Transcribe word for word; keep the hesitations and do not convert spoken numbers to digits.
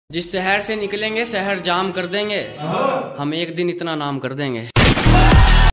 जिस शहर से निकलेंगे शहर जाम कर देंगे, हम एक दिन इतना नाम कर देंगे।